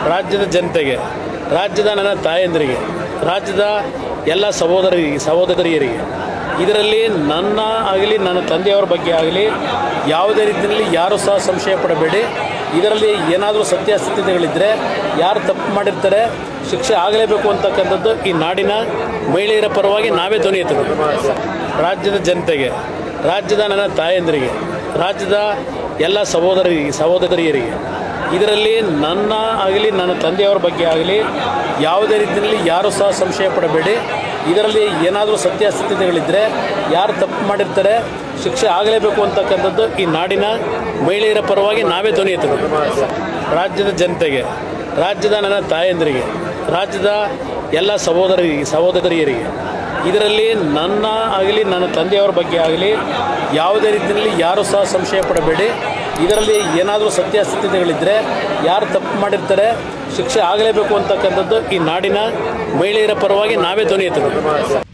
ರಾಜ್ಯದ ಜನತೆಗೆ, ರಾಜ್ಯದ ನನ್ನ ತಾಯಂದಿರಿಗೆ, ರಾಜ್ಯದ ಎಲ್ಲ ಸಹೋದರಿಯರಿಗೆ ಇದರಲ್ಲಿ ನನ್ನ ಆಗಲಿ ನನ್ನ ತಂದೆಯವರ ಬಗ್ಗೆ ಆಗಲಿ ಯಾವುದೇ ರೀತಿಯಲ್ಲಿ ಯಾರೂ ಸಹ ಸಂಶಯ ಪಡಬೇಡಿ. ಇದರಲ್ಲಿ ಏನಾದರೂ ಸತ್ಯಾಸತ್ಯತೆಗಳಿದ್ದರೆ ಯಾರು ತಪ್ಪು ಮಾಡಿರ್ತಾರೆ ಶಿಕ್ಷೆ ಆಗಲೇಬೇಕು ಅಂತಕ್ಕಂಥದ್ದು ಈ ನಾಡಿನ ಮಹಿಳೆಯರ ಪರವಾಗಿ ನಾವೇ ಧ್ವನಿ ಎತ್ತಬೇಕು. ರಾಜ್ಯದ ಜನತೆಗೆ, ರಾಜ್ಯದ ನನ್ನ ತಾಯಂದಿರಿಗೆ, ರಾಜ್ಯದ ಎಲ್ಲ ಸಹೋದರಿಯರಿಗೆ ಇದರಲ್ಲಿ ನನ್ನ ಆಗಲಿ ನನ್ನ ತಂದೆಯವರ ಬಗ್ಗೆ ಆಗಲಿ ಯಾವುದೇ ರೀತಿಯಲ್ಲಿ ಯಾರೂ ಸಹ ಸಂಶಯ ಪಡಬೇಡಿ. ಇದರಲ್ಲಿ ಏನಾದರೂ ಸತ್ಯಾಸತ್ಯತೆಗಳಿದ್ದರೆ ಯಾರು ತಪ್ಪು ಮಾಡಿರ್ತಾರೆ ಶಿಕ್ಷೆ ಆಗಲೇಬೇಕು ಅಂತಕ್ಕಂಥದ್ದು ಈ ನಾಡಿನ ಮಹಿಳೆಯರ ಪರವಾಗಿ ನಾವೇ ಧ್ವನಿ ಎತ್ತಬೇಕು. ರಾಜ್ಯದ ಜನತೆಗೆ, ರಾಜ್ಯದ ನನ್ನ ತಾಯಂದಿರಿಗೆ, ರಾಜ್ಯದ ಎಲ್ಲ ಸಹೋದರಿಯರಿಗೆ ಇದರಲ್ಲಿ ನನ್ನ ಆಗಲಿ ನನ್ನ ತಂದೆಯವರ ಬಗ್ಗೆ ಆಗಲಿ ಯಾವುದೇ ರೀತಿಯಲ್ಲಿ ಯಾರೂ ಸಹ ಸಂಶಯ ಪಡಬೇಡಿ. ಇದರಲ್ಲಿ ಏನಾದರೂ ಸತ್ಯಾಸತ್ಯತೆಗಳಿದ್ದರೆ ಯಾರು ತಪ್ಪು ಮಾಡಿರ್ತಾರೆ ಶಿಕ್ಷೆ ಆಗಲೇಬೇಕು ಅಂತಕ್ಕಂಥದ್ದು ಈ ನಾಡಿನ ಮಹಿಳೆಯರ ಪರವಾಗಿ ನಾವೇ ಧ್ವನಿ ಎತ್ತಬೇಕು.